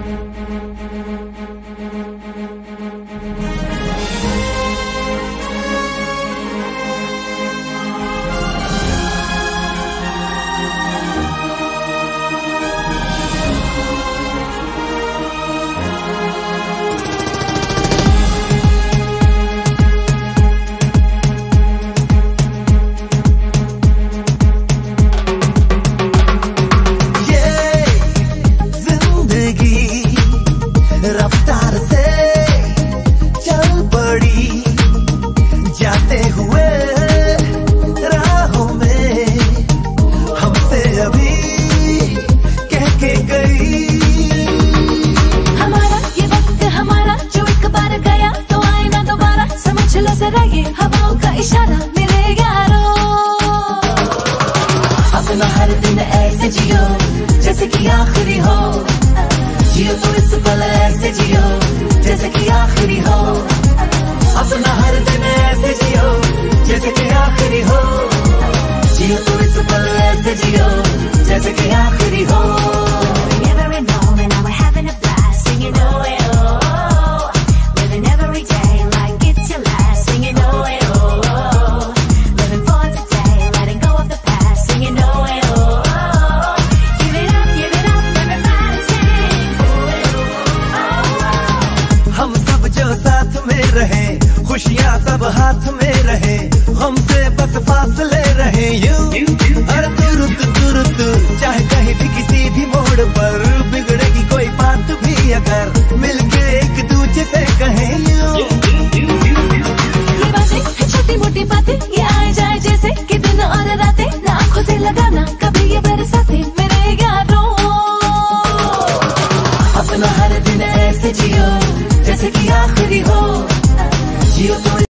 रफ्तार से चल पड़ी जाते हुए राहों में हमसे अभी कह के गई। हमारा ये वक्त हमारा जो एक बार गया तो आए ना दोबारा, समझ लो जरा ये हवाओं का इशारा मेरे यारों। अपना हर दिन ऐसे जियो जैसे कि आखिरी हो, जियो तो इस पल ऐसे जियो जैसे कि आखिरी हो। अपना हर दिन ऐसे जियो जैसे कि आखिरी हो, जियो तो इस पल ऐसे जियो जैसे कि आखिरी हो। Every moment now we're having a blast, singing oh oh, living every day like it's your last, singing oh oh, living for today, letting go of the past, singing oh oh, give it up everybody sing oh। हम सब जो साथ में रहे, खुशियाँ सब हाथ में रहे, हमसे बस फासले रहे यूं। हर तुरुत चाहे कहीं भी किसी भी मोड़ पर बिगड़ेगी कोई बात भी अगर मिलके एक दूसरे से कहें यूं। ये बातें छोटी मोटी बातें ये आए जाए जैसे कि दिन और रातें, ना आंखों से लगाना कभी ये बरसाते मेरे यारों। अपना हर दिन ऐसे जियो जैसे कि आखिरी हो, जियो तो